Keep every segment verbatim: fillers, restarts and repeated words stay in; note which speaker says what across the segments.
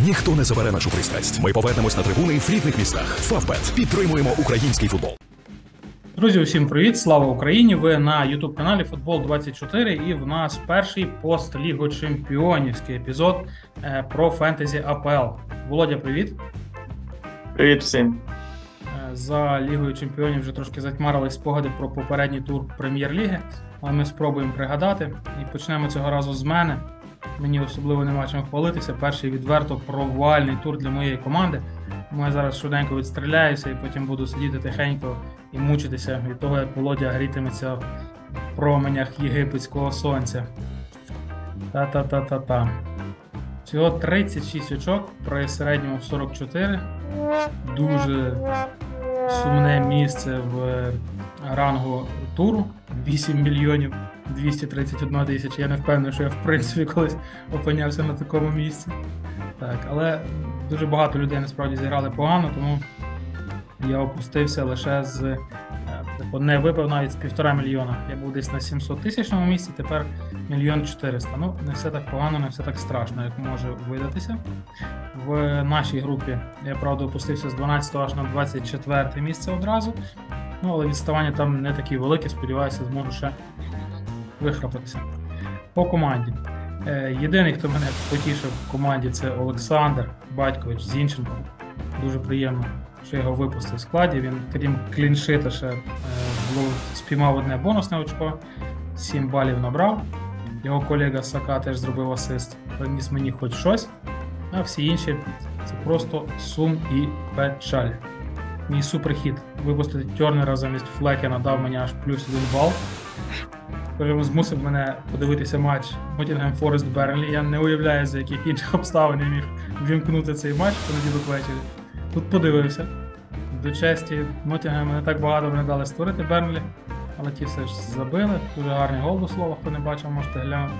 Speaker 1: ніхто не забере нашу пристрасть. Ми повернемось на трибуни в рідних містах. Фавбет. Підтримуємо український футбол.
Speaker 2: Друзі, усім привіт! Слава Україні! Ви на ютуб-каналі Футбол двадцять чотири і в нас перший пост-ліго чемпіонівський епізод е, про фентезі АПЛ. Володя, привіт!
Speaker 3: Привіт всім!
Speaker 2: Е, за Лігою чемпіонів вже трошки затьмарили спогади про попередній тур Прем'єр-ліги, але ми спробуємо пригадати. І почнемо цього разу з мене. Мені особливо нема чим хвалитися. Перший відверто провальний тур для моєї команди. Тому я зараз швиденько відстріляюся і потім буду сидіти тихенько і мучитися від того, як Володя грітиметься в променях єгипетського сонця. Та-та-та-та-та. Всього тридцять шість очок при середньому сорок чотири. Дуже сумне місце в рангу туру. вісім мільйонів двісті тридцять одна тисяча. Я не впевнений, що я в принципі колись опинявся на такому місці. Так, але дуже багато людей насправді зіграли погано, тому я опустився лише з, типу, не випав навіть з півтора мільйона. Я був десь на сімсот тисячному місці, тепер мільйон чотириста. Ну, не все так погано, не все так страшно, як може видатися. В нашій групі я, правда, опустився з дванадцятого аж на двадцять четверте місце одразу. Ну, але відставання там не такі великі, сподіваюся, зможу ще вихрапатися. По команді. Єдиний, хто мене потішив в команді, це Олександр Батькович Зінченко. Дуже приємно, що його випустив в складі. Він, крім кліншита, ще е, спіймав одне бонусне очко, сім балів набрав. Його колега Сака теж зробив асист, приніс мені хоч щось, а всі інші – це просто сум і печаль. Мій суперхід випустити Тернера замість Флекена дав мені аж плюс один бал. Тож змусив мене подивитися матч Ноттінгем Форест Бернлі. Я не уявляю, за яких інших обставин я міг вімкнути цей матч в понеділок ввечері. Тут подивився. До честі, Ноттінгем не так багато не дали створити Бернлі, але ті все ж забили. Дуже гарний гол, до слова, хто не бачив, можете глянути.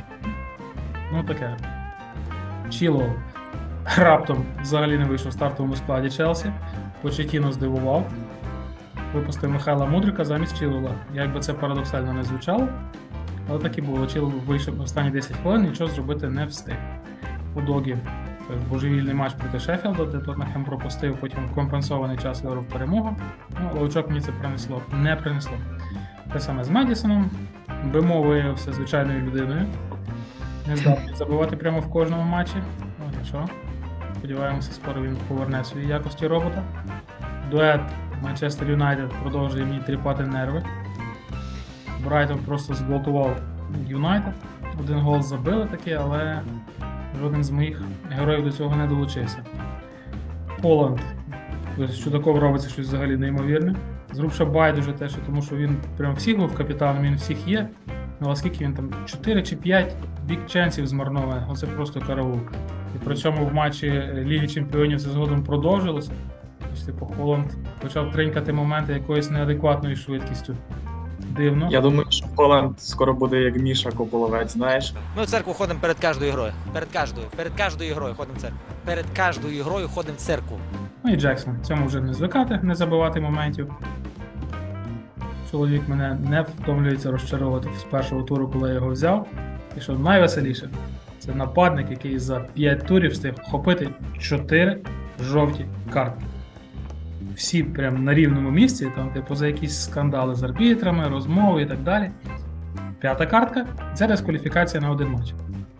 Speaker 2: Ну таке. Чілоу раптом взагалі не вийшов в стартовому складі Челсі. Почетіно здивував. Випустив Михайла Мудрика замість Чілоула. Як би це парадоксально не звучало, але так і було. Чілоул вийшов в останні десять хвилин, нічого зробити не встиг. У Догі божевільний матч проти Шеффілда, де Тоттенхем пропустив, потім компенсований час виграв перемогу. Ну, але очок мені це принесло. Не принесло. Те саме з Медісоном. Бемо виявився звичайною людиною. Не здатний забивати прямо в кожному матчі. Ну, нічого. Сподіваємося, скоро він поверне свої якості робота. Дует Манчестер Юнайтед продовжує мені тріпати нерви. Брайтон просто зґвалтував Юнайтед. Один гол забили таки, але жоден з моїх героїв до цього не долучився. Холланд з чудаком робиться щось взагалі неймовірне. Зрубша байдуже те, що тому що він прям всіх був капітаном, він всіх є. Ну, а скільки він там? чотири чи п'ять бік-ченсів змарноване. Оце просто караул. І при цьому в матчі Ліги Чемпіонів це згодом продовжилося. Ось, типу, Холланд почав тринькати моменти якоюсь неадекватною швидкістю. Дивно.
Speaker 3: Я думаю, що Холланд скоро буде як Міша Кополовець, знаєш?
Speaker 4: Ми в церкву ходимо перед кожною грою. Перед кожною. Перед кожною грою ходимо в церкву. Перед кожною грою ходимо в церкву.
Speaker 2: Ну і Джексон. Цьому вже не звикати, не забивати моментів. Чоловік мене не втомлюється розчаровувати з першого туру, коли я його взяв. І що найвеселіше, це нападник, який за п'ять турів встиг хопити чотири жовті картки. Всі прям на рівному місці, там типу за якісь скандали з арбітрами, розмови і так далі. П'ята картка – це дискваліфікація на один матч.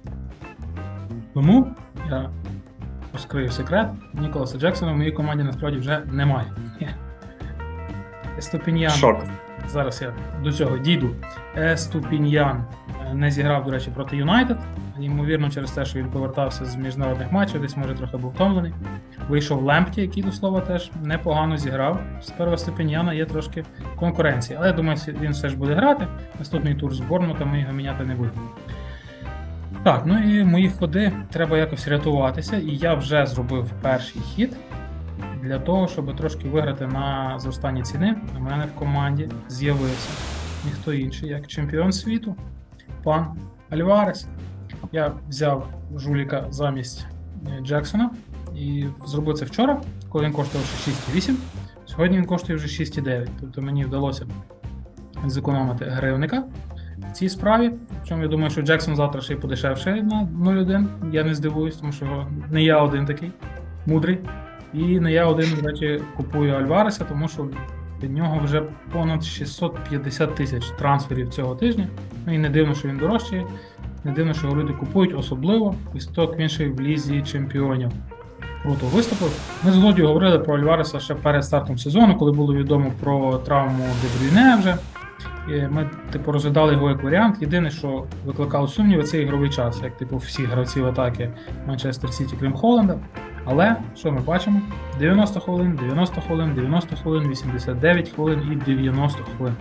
Speaker 2: Тому я розкрию секрет, Ніколаса Джексона в моїй команді насправді вже немає. Еступіньян.
Speaker 3: Шок.
Speaker 2: Зараз я до цього дійду. Еступіньян не зіграв, до речі, проти Юнайтед. Ймовірно, через те, що він повертався з міжнародних матчів, десь, може, трохи був втомлений. Вийшов Лемпті, який, до слова, теж непогано зіграв. З першого Еступіньяна є трошки конкуренції. Але я думаю, він все ж буде грати. Наступний тур з Борнмутом ми його міняти не будемо. Так, ну і мої ходи треба якось рятуватися. І я вже зробив перший хід для того, щоб трошки виграти на зростанні ціни. У мене в команді з'явився ніхто інший, як чемпіон світу, пан Альварес. Я взяв жуліка замість Джексона і зробив це вчора, коли він коштував ще шість вісім. Сьогодні він коштує вже шість дев'ять. Тобто мені вдалося зекономити гривника. цій справі. Причому я думаю, що Джексон завтра ще й подешевше на нуль один. Я не здивуюсь, тому що не я один такий мудрий. І не я один, до речі, купую Альвареса, тому що від нього вже понад шістсот п'ятдесят тисяч трансферів цього тижня. Ну і не дивно, що він дорожчий. Не дивно, що його люди купують, особливо після того, як він ще в Лізі чемпіонів круто виступив. Ми з Володією говорили про Альвареса ще перед стартом сезону, коли було відомо про травму Де Брюйне вже. І ми типу, розглядали його як варіант. Єдине, що викликало сумніви, це ігровий час, як типу, всі гравці в атаки Манчестер Сіті, крім Холланда. Але, що ми бачимо? дев'яносто хвилин, дев'яносто хвилин, дев'яносто хвилин, вісімдесят дев'ять хвилин і дев'яносто хвилин.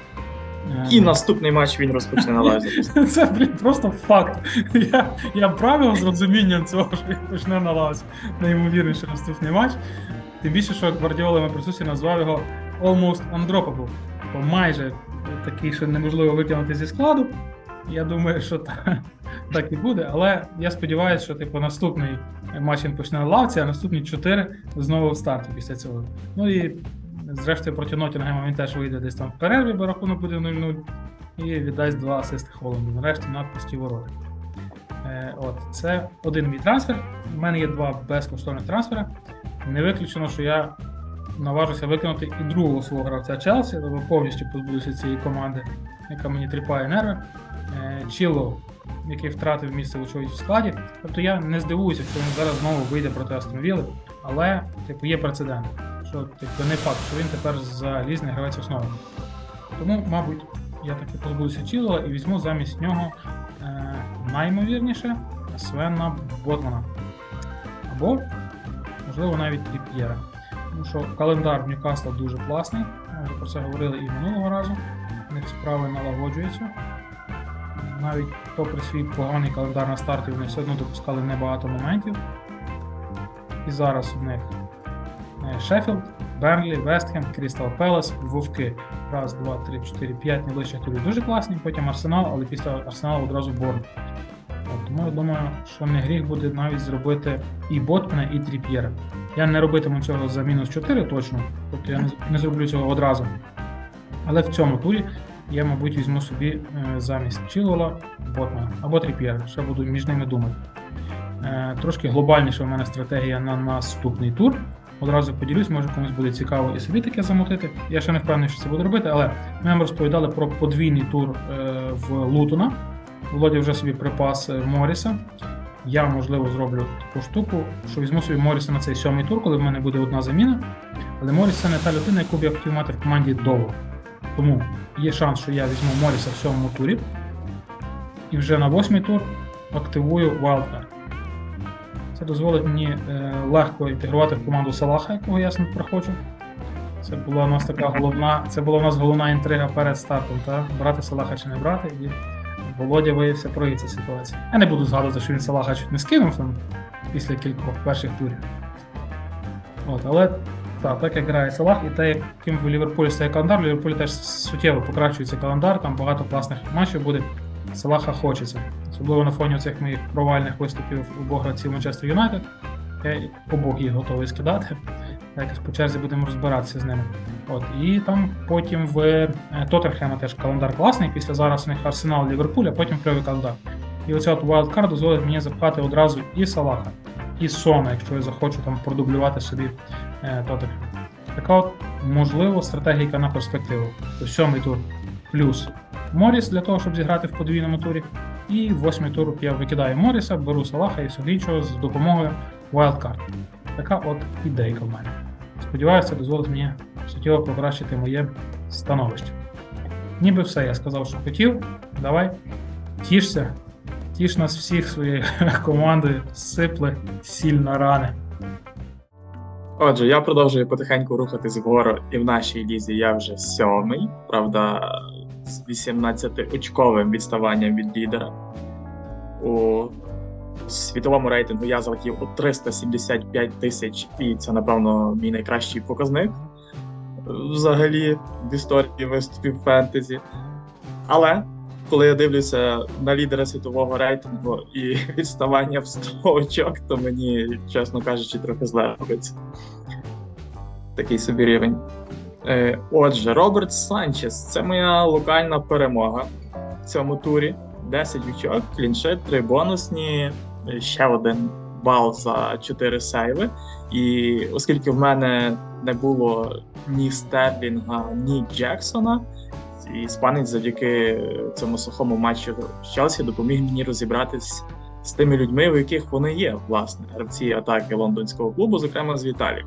Speaker 3: І наступний матч він розпочне на лаві.
Speaker 2: Це, блін, просто факт. Я, я правив з розумінням цього, що він почне на лаві. Найімовірніше наступний матч. Тим більше, що Гвардіола на присутстві назвав його almost undroppable. Бо майже такий, що неможливо викинути зі складу. Я думаю, що так, так і буде. Але я сподіваюся, що типу, наступний матч він почне на лавці, а наступні чотири знову в старті після цього. Ну і зрештою проти Ноттінгема він теж вийде десь там в перерві, бо рахунок буде нуль нуль, і віддасть два асисти Холланду. Нарешті на пусті ворота. Е, от, це один мій трансфер. У мене є два безкоштовних трансфери. Не виключено, що я наважуся виконати і другого свого гравця Челсі, тобто повністю позбудуся цієї команди, яка мені тріпає нерви. Е, Чіллоу, який втратив місце вочевидь в складі. Тобто я не здивуюся, що він зараз знову вийде проти Астон Вілли, але типу, є прецедент. Що типу, не факт, що він тепер залізний гравець основи. Тому, мабуть, я таки позбудуся Чіллоу і візьму замість нього е, наймовірніше Свена Ботмана. Або, можливо, навіть Тріп'єра. Тому що календар Ньюкасла дуже класний. Ми вже про це говорили і минулого разу. У них справи налагоджуються. Навіть попри свій поганий календар на старті, вони все одно допускали небагато моментів. І зараз у них Шеффілд, Бернлі, Вестхем, Крістал Пелас, Вовки. Раз, два, три, чотири, п'ять найближчих турів дуже класні, потім Арсенал, але після Арсеналу одразу Борнмут. Тому я думаю, що не гріх буде навіть зробити і Ботмана, і Тріп'єра. Я не робитиму цього за мінус чотири точно, тобто я не зроблю цього одразу. Але в цьому турі я, мабуть, візьму собі замість Чілвела Ботмана або Тріп'єра, ще буду між ними думати. Трошки глобальніша в мене стратегія на наступний тур. Одразу поділюсь, може комусь буде цікаво і собі таке замутити. Я ще не впевнений, що це буду робити, але ми вам розповідали про подвійний тур в Лутона. Володя вже собі припас Моріса. Я, можливо, зроблю таку штуку, що візьму собі Моріса на цей сьомий тур, коли в мене буде одна заміна. Але Моріс – це не та людина, яку б я хотів мати в команді довго. Тому є шанс, що я візьму Моріса в сьомому турі. І вже на восьмий тур активую Wildcard. Це дозволить мені е, легко інтегрувати в команду Салаха, якого я проходжу. Це була у нас така головна, це була у нас головна інтрига перед стартом, та? Брати Салаха чи не брати. І Володя виявився проти цієї ситуації. Я не буду згадувати, що він Салаха чуть не скинув там, після кількох перших турів. От, але так, так як грає Салах, і те, яким в Ліверпулі стає календар, в Ліверпулі теж суттєво покращується календар, там багато класних матчів буде. Салаха хочеться. Особливо на фоні цих моїх провальних виступів обох гравців Манчестер Юнайтед. Я обох їх готовий скидати. Якось по черзі будемо розбиратися з ними. От. І там потім в Тоттенхема теж календар класний. Після зараз у них Арсенал, Ліверпуль, а потім кльовий календар. І оця от wildcard дозволить мені запхати одразу і Салаха, і Сона, якщо я захочу там продублювати собі е, Тоттенхем. Така от, можливо, стратегія на перспективу. Тобто сьомий тур плюс Моріс для того, щоб зіграти в подвійному турі. І в восьмий тур я викидаю Моріса, беру Салаха і всього іншого з допомогою wildcard. Така от ідейка в мене. Сподіваюся, це дозволить мені суттєво покращити моє становище. Ніби все, я сказав, що хотів. Давай, тішся. Тіш нас всіх своєю командою, сипли сіль на рани.
Speaker 3: Отже, я продовжую потихеньку рухатись вгору, і в нашій лізі я вже сьомий, правда, з вісімнадцятиочковим відставанням від лідера. У світовому рейтингу я залетів у триста сімдесят п'ять тисяч, і це, напевно, мій найкращий показник взагалі в історії виступів фентезі. Але коли я дивлюся на лідера світового рейтингу і відставання в сто очок, то мені, чесно кажучи, трохи зле робиться. Такий собі рівень. Отже, Роберт Санчес – це моя локальна перемога. в цьому турі, десять очок, кліншит, три бонусні, ще один бал за чотири сейви. І оскільки в мене не було ні Стерлінга, ні Джексона, іспанець завдяки цьому сухому матчу з Челсі допоміг мені розібратись з тими людьми, у яких вони є, власне, гравці атаки лондонського клубу, зокрема з Віталіком.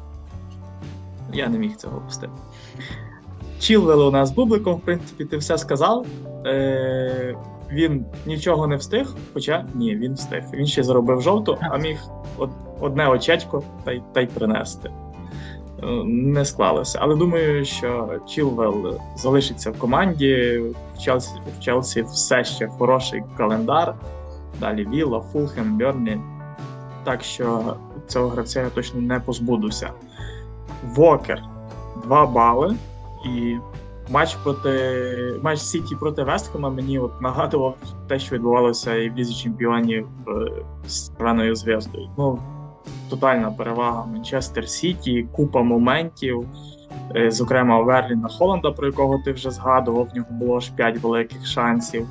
Speaker 3: Я не міг цього пустити. Чілвел у нас бубликом, в принципі, ти все сказав. Е- він нічого не встиг, хоча ні, він встиг. Він ще заробив жовту, а міг од- одне очечко та й, та й принести. Не склалося. Але думаю, що Чілвел залишиться в команді. В Челсі, в Челсі все ще хороший календар. Далі Вілла, Фулхем, Бьорнлі. Так що цього гравця я точно не позбудуся. Вокер. Два бали. І матч проти матч Сіті проти Вестхема мені от нагадував те, що відбувалося і в Лізі Чемпіонів з Червоною Зв'яздою. Ну, тотальна перевага Манчестер Сіті, купа моментів, зокрема у Верліна Холланда, про якого ти вже згадував, в нього було аж п'ять великих шансів.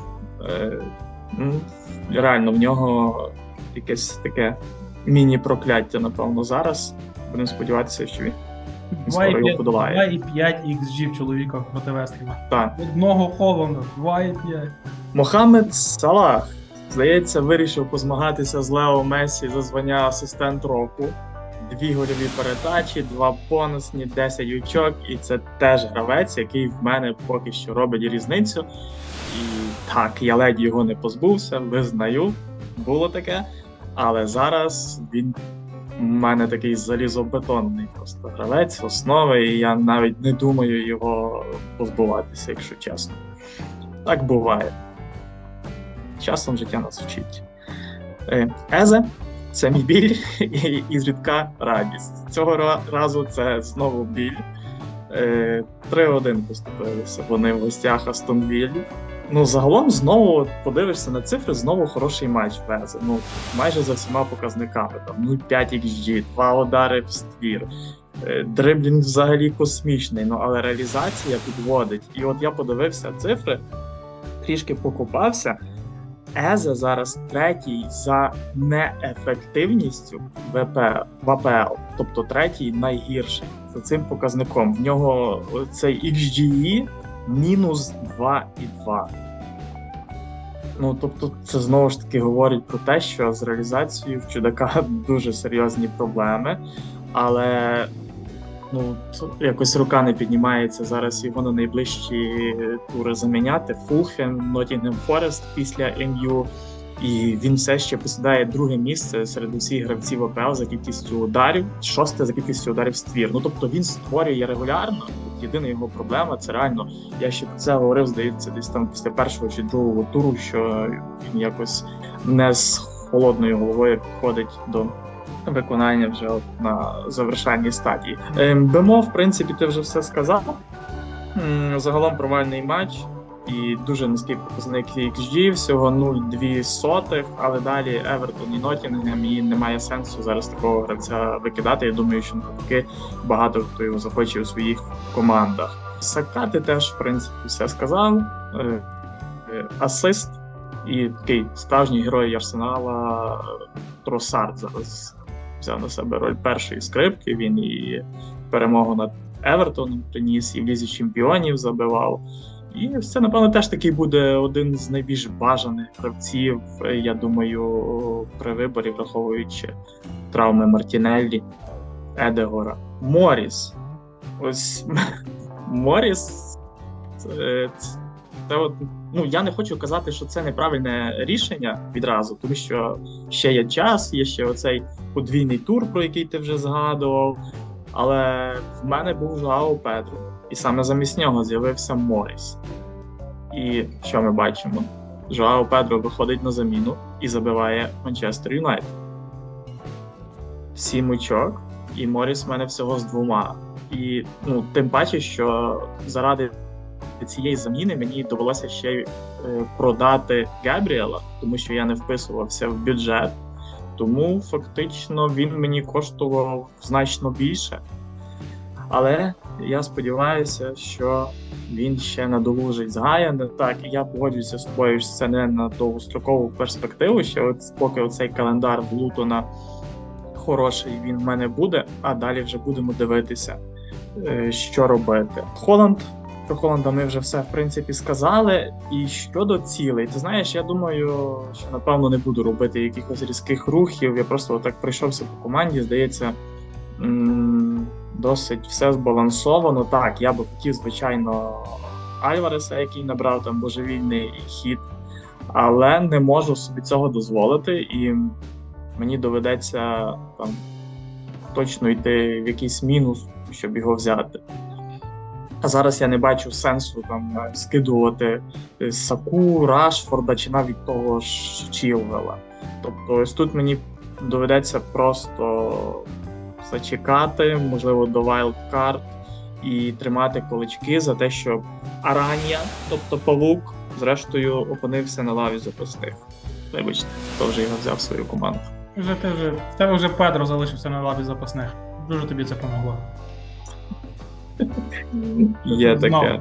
Speaker 3: Реально, в нього якесь таке міні-прокляття, напевно, зараз. Будемо сподіватися, що він скоро його подолає.
Speaker 2: два і п'ять ікс джі в чоловіка проти Вестхема.
Speaker 3: Так.
Speaker 2: Одного Холланда, два і п'ять.
Speaker 3: Мохамед Салах, здається, вирішив позмагатися з Лео Мессі за звання асистент року. Дві гольові передачі, два бонусні, десять очок. І це теж гравець, який в мене поки що робить різницю. І так, я ледь його не позбувся, визнаю, було таке. Але зараз він у мене такий залізобетонний просто гравець, основи, і я навіть не думаю його позбуватися, якщо чесно. Так буває. Часом життя нас вчить. Езе – це мій біль і, і зрідка радість. Цього разу це знову біль. три один поступилися вони в гостях Астон Віллі. Ну, загалом, знову подивишся на цифри, знову хороший матч в Езе. Ну, майже за всіма показниками. Там нуль цілих п'ять ікс джі, два удари в ствір. Дриблінг взагалі космічний, ну, але реалізація підводить. І от я подивився цифри, трішки покупався. Езе зараз третій за неефективністю в А Пе Ел, тобто третій найгірший за цим показником. В нього цей ікс джі і мінус два і два. Ну, тобто це знову ж таки говорить про те, що з реалізацією в чудака дуже серйозні проблеми, але ну, якось рука не піднімається зараз його на найближчі тури заміняти. Фулхем, Ноттінгем Форест після Ем Ю, і він все ще посідає друге місце серед усіх гравців А Пе Ел за кількістю ударів, шосте за кількістю ударів в ствір. Ну, тобто він створює регулярно. Єдина його проблема, це реально, я ще про це говорив, здається, десь там після першого чи другого туру, що він якось не з холодною головою підходить до виконання вже от на завершальній стадії. БМО, в принципі, ти вже все сказав. Загалом провальний матч і дуже низький показник ікс джі, всього нуль цілих дві сотих, але далі Евертон і Ноттінгем, і немає сенсу зараз такого гравця викидати. Я думаю, що навпаки багато хто його захоче у своїх командах. Сака ти теж, в принципі, все сказав. Асист і такий справжній герой Арсенала Тросард зараз взяв на себе роль першої скрипки. Він і перемогу над Евертоном приніс, і в Лізі Чемпіонів забивав. І це, напевно, теж такий буде один з найбільш бажаних гравців, я думаю, при виборі, враховуючи травми Мартінеллі, Едегора. Моріс. Ось Моріс, це, це от, ну, я не хочу казати, що це неправильне рішення відразу, тому що ще є час, є ще оцей подвійний тур, про який ти вже згадував, але в мене був Жоао Педро. І саме замість нього з'явився Моріс. І що ми бачимо? Жоао Педро виходить на заміну і забиває Манчестер Юнайтед. Сім очок, і Моріс в мене всього з двома. І ну, тим паче, що заради цієї заміни мені довелося ще е, продати Габріела, тому що я не вписувався в бюджет. Тому фактично він мені коштував значно більше. Але Я сподіваюся, що він ще надолужить з Гаяна. Так, я погоджуюся з тобою, що це не на довгострокову перспективу, що от поки оцей календар в Лутона хороший, він в мене буде, а далі вже будемо дивитися, що робити. Холланд, про Холланда ми вже все, в принципі, сказали. І щодо цілей, ти знаєш, я думаю, що, напевно, не буду робити якихось різких рухів. Я просто отак пройшовся по команді, здається, м- досить все збалансовано. Так, я би хотів, звичайно, Альвареса, який набрав там божевільний хід, але не можу собі цього дозволити, і мені доведеться там точно йти в якийсь мінус, щоб його взяти. А зараз я не бачу сенсу там скидувати Саку, Рашфорда чи навіть того ж Чілвела. Тобто ось тут мені доведеться просто зачекати, можливо, до Wildcard і тримати кулачки за те, щоб Аранья, тобто Павук, зрештою опинився на лаві запасних. Вибачте, хто вже його взяв в свою команду.
Speaker 2: Вже ти вже, в тебе вже Педро залишився на лаві запасних. Дуже тобі це помогло.
Speaker 3: Є таке.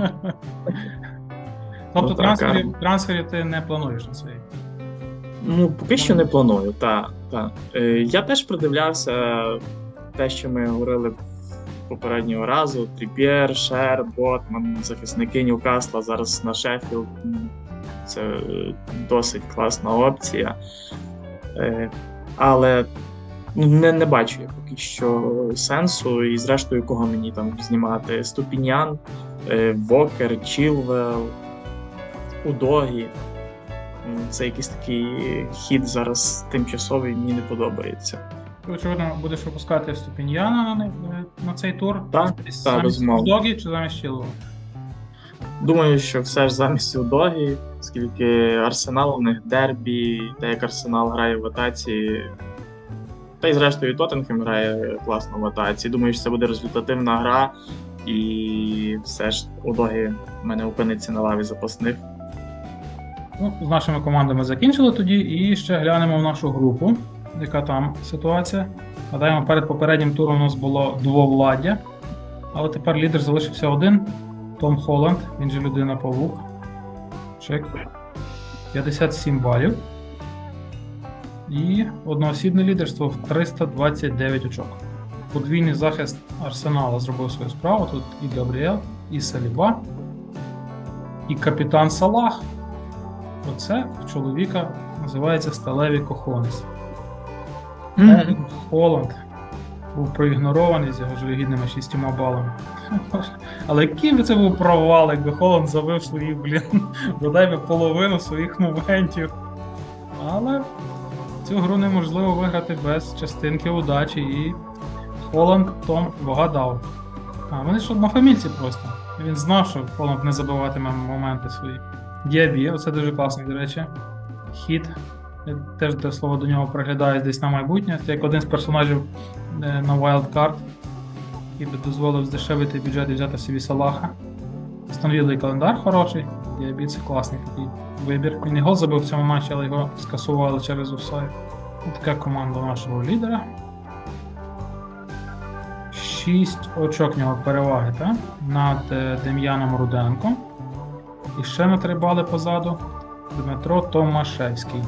Speaker 2: Тобто
Speaker 3: Ну, так,
Speaker 2: трансферів, трансферів ти не плануєш на свої?
Speaker 3: Ну, поки що не планую, так. Та. Е, я теж придивлявся те, що ми говорили попереднього разу. Тріп'єр, Шер, Ботман, захисники Ньюкасла, зараз на Шеффілд. Це досить класна опція. Е, але не, не бачу я поки що сенсу, і зрештою, кого мені там знімати. Ступіньян, е, Вокер, Чілвел, Удогі. Це якийсь такий хід зараз тимчасовий, мені не подобається.
Speaker 2: Ти, очевидно, будеш випускати Ступіньяна на, на цей тур?
Speaker 3: Так, так, безумовно.
Speaker 2: Удогі чи замість Чілвела?
Speaker 3: Думаю, що все ж замість Удогі, оскільки Арсенал у них дербі, те, як Арсенал грає в атаці, та й зрештою Тоттенхем грає класно в атаці. Думаю, що це буде результативна гра, і все ж Удогі в мене опиниться на лаві запасних.
Speaker 2: Ну, з нашими командами закінчили тоді, і ще глянемо в нашу групу, яка там ситуація. Гадаємо, перед попереднім туром у нас було двовладдя, але тепер лідер залишився один. Том Холланд, він же людина-павук. Чек. п'ятдесят сім балів. І одноосібне лідерство в триста двадцять дев'ять очок. Подвійний захист Арсенала зробив свою справу. Тут і Габріел, і Саліба, і капітан Салах. Оце в чоловіка називається сталеві кохонес. Mm-hmm. Холланд був проігнорований з його жалюгідними шістьма балами. Але який би це був провал, якби Холланд забив свої, блін, бодай би половину своїх моментів. Але цю гру неможливо виграти без частинки удачі, і Холланд Том вгадав. А, вони ж однофамільці просто. Він знав, що Холланд не забиватиме моменти свої. Діабі, оце дуже класний, до речі, хід. Я теж те слово до нього приглядаюсь десь на майбутнє. Це як один з персонажів на Wildcard, який би дозволив здешевити бюджет і взяти собі Салаха. Встановили календар хороший, Діабі це класний такий вибір. Він і гол забив в цьому матчі, але його скасували через офсайд. Ось така команда нашого лідера. Шість очок в нього переваги, так? Над Дем'яном Руденком. І ще на три бали позаду Дмитро Томашевський.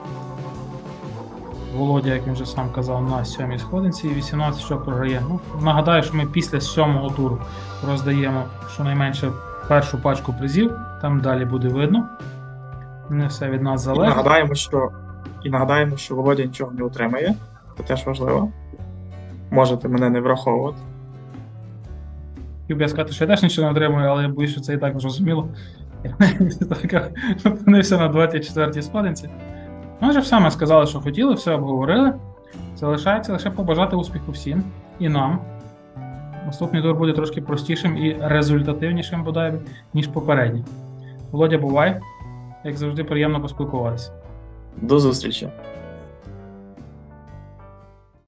Speaker 2: Володя, як він вже сам казав, на сьомій сходинці і вісімнадцять очок програє. Ну, нагадаю, що ми після сьомого туру роздаємо щонайменше першу пачку призів, там далі буде видно. Не все від нас залежить.
Speaker 3: І нагадаємо, що, і нагадаємо, що Володя нічого не отримає, це теж важливо. Можете мене не враховувати.
Speaker 2: Хотів би я сказати, що я теж нічого не отримую, але я боюсь, що це і так зрозуміло. Я опинився на двадцять четвертій сходинці. Ми вже все ми сказали, що хотіли, все обговорили. Залишається лише побажати успіху всім і нам. Наступний тур буде трошки простішим і результативнішим, бодай, ніж попередній. Володя, бувай. Як завжди, приємно поспілкуватися.
Speaker 3: До зустрічі.